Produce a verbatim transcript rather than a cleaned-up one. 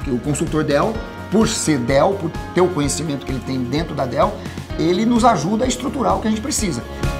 Porque o consultor Dell, por ser Dell, por ter o conhecimento que ele tem dentro da Dell, ele nos ajuda a estruturar o que a gente precisa.